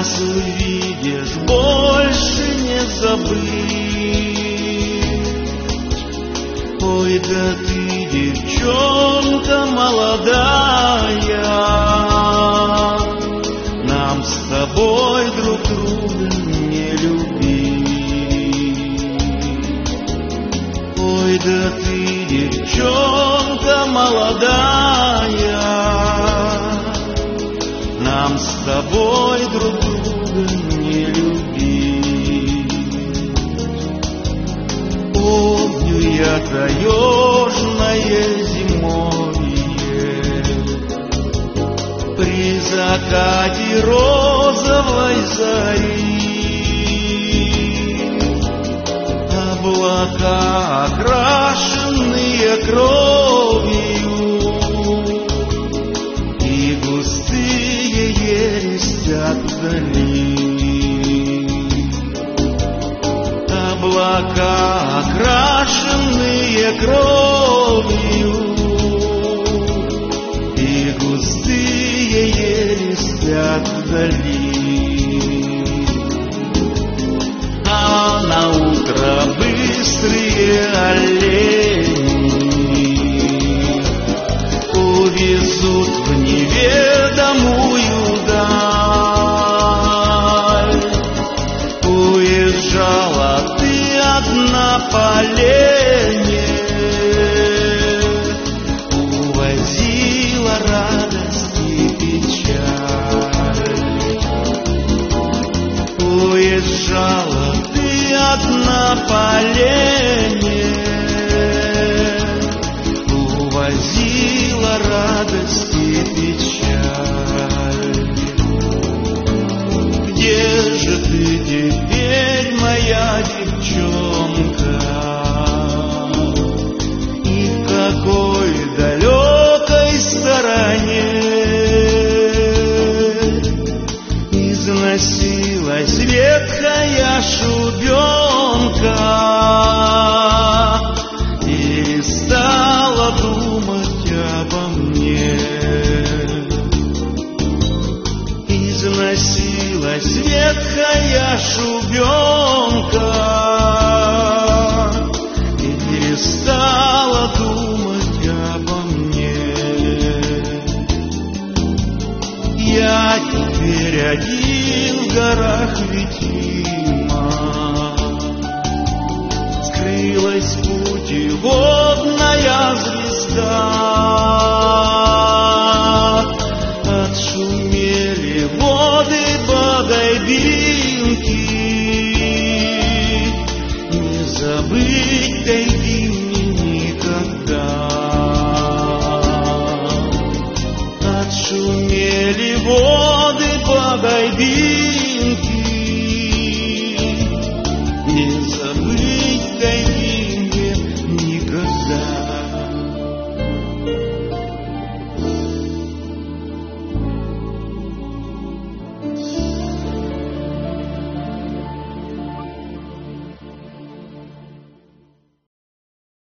раз увидишь, больше не забыть. Ой, да ты, девчонка молодая, нам с тобой друг друга не любить. Ой, да ты, девчонка молодая, нам с тобой друг друга не любить. Помню я таежное зимовье, при закате розовой зари, облака, окрашенные кровью, и густые ели спят вдали. Облака, окрашенные кровью, и густые ели спят вдали. А на утро быстрые олени увезут в неведомую даль. Уезжала ты одна по лени, увозила радость и печаль. Уезжала ты одна по лени, увозила радость и печаль. Где же ты теперь, моя девчонка, и в какой далекой стороне износилась ветхая шубенка и стала думать обо мне? Износилась ветхая шубенка и перестала думать обо мне. Я теперь один в горах Витима, скрылась в пути водная звезда. Отшумели воды Бодайбинки, не забыть тайги мне никогда. Отшумели воды Бодайбинки,